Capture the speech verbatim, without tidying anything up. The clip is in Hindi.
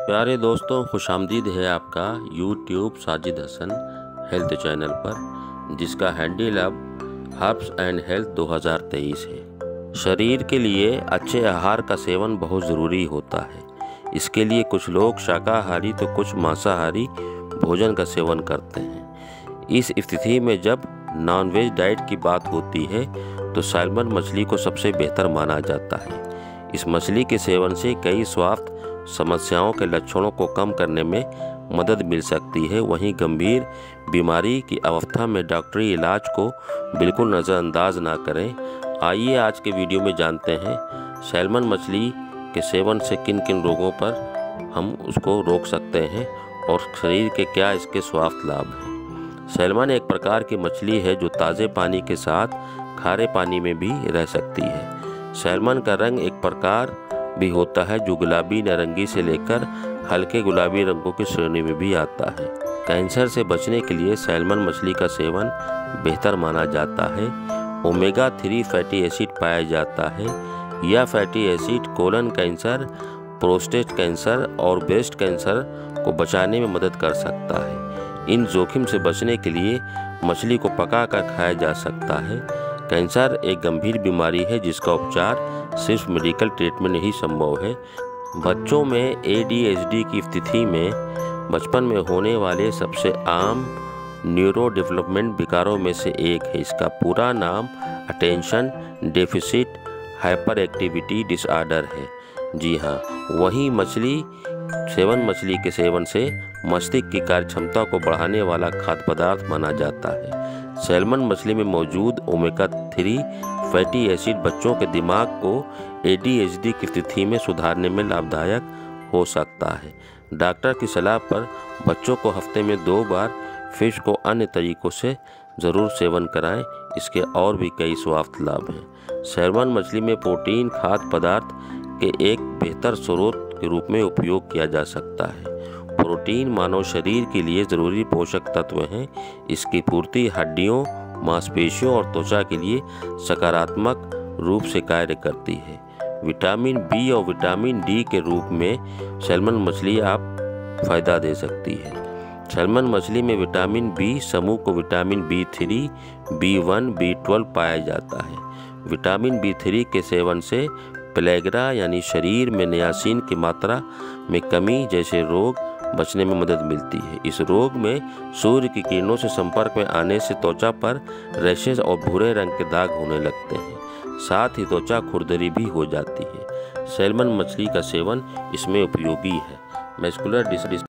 प्यारे दोस्तों, खुशामदीद है आपका YouTube Sajid Hasan health channel पर, जिसका हैंडल अब हर्ब्स एंड हेल्थ दो हज़ार तेईस है। शरीर के लिए अच्छे आहार का सेवन बहुत ज़रूरी होता है। इसके लिए कुछ लोग शाकाहारी तो कुछ मांसाहारी भोजन का सेवन करते हैं। इस स्थिति में जब नॉनवेज डाइट की बात होती है तो सैल्मन मछली को सबसे बेहतर माना जाता है। इस मछली के सेवन से कई स्वास्थ्य समस्याओं के लक्षणों को कम करने में मदद मिल सकती है। वहीं गंभीर बीमारी की अवस्था में डॉक्टरी इलाज को बिल्कुल नज़रअंदाज ना करें। आइए आज के वीडियो में जानते हैं सैल्मन मछली के सेवन से किन किन रोगों पर हम उसको रोक सकते हैं और शरीर के क्या इसके स्वास्थ्य लाभ हैं। सैल्मन एक प्रकार की मछली है जो ताज़े पानी के साथ खारे पानी में भी रह सकती है। सैल्मन का रंग एक प्रकार भी होता है जो गुलाबी नारंगी से लेकर हल्के गुलाबी रंगों की श्रेणी में भी आता है। कैंसर से बचने के लिए सैल्मन मछली का सेवन बेहतर माना जाता है। ओमेगा थ्री फैटी एसिड पाया जाता है। यह fatty acid colon cancer, prostate cancer और ब्रेस्ट कैंसर को बचाने में मदद कर सकता है। इन जोखिम से बचने के लिए मछली को पकाकर खाया जा सकता है। कैंसर एक गंभीर बीमारी है जिसका उपचार सिर्फ मेडिकल ट्रीटमेंट ही संभव है। बच्चों में ए डी एच डी की स्थिति में बचपन में होने वाले सबसे आम न्यूरो डेवलपमेंट विकारों में से एक है। इसका पूरा नाम attention deficit hyperactivity disorder है। जी हाँ, वहीं मछली सेवन मछली के सेवन से मस्तिष्क की कार्यक्षमता को बढ़ाने वाला खाद्य पदार्थ माना जाता है। सैल्मन मछली में मौजूद ओमेगा थ्री फैटी एसिड बच्चों के दिमाग को ए डी एच डी की स्थिति में सुधारने में लाभदायक हो सकता है। डॉक्टर की सलाह पर बच्चों को हफ्ते में दो बार फिश को अन्य तरीकों से ज़रूर सेवन कराएं। इसके और भी कई स्वास्थ्य लाभ हैं। सैल्मन मछली में प्रोटीन खाद्य पदार्थ के एक बेहतर स्रोत के रूप में उपयोग किया जा सकता है। प्रोटीन मानव शरीर के लिए ज़रूरी पोषक तत्व हैं। इसकी पूर्ति हड्डियों, मांसपेशियों और त्वचा के लिए सकारात्मक रूप से कार्य करती है। विटामिन बी और विटामिन डी के रूप में सैल्मन मछली आप फ़ायदा दे सकती है। सैल्मन मछली में विटामिन बी समूह को vitamin B three, B one, B twelve पाया जाता है। विटामिन बी थ्री के सेवन से प्लेग्रा यानी शरीर में नियासिन की मात्रा में कमी जैसे रोग बचने में मदद मिलती है। इस रोग में सूर्य की किरणों से संपर्क में आने से त्वचा पर रैशेज और भूरे रंग के दाग होने लगते हैं। साथ ही त्वचा खुरदरी भी हो जाती है। सैल्मन मछली का सेवन इसमें उपयोगी है। Muscular dish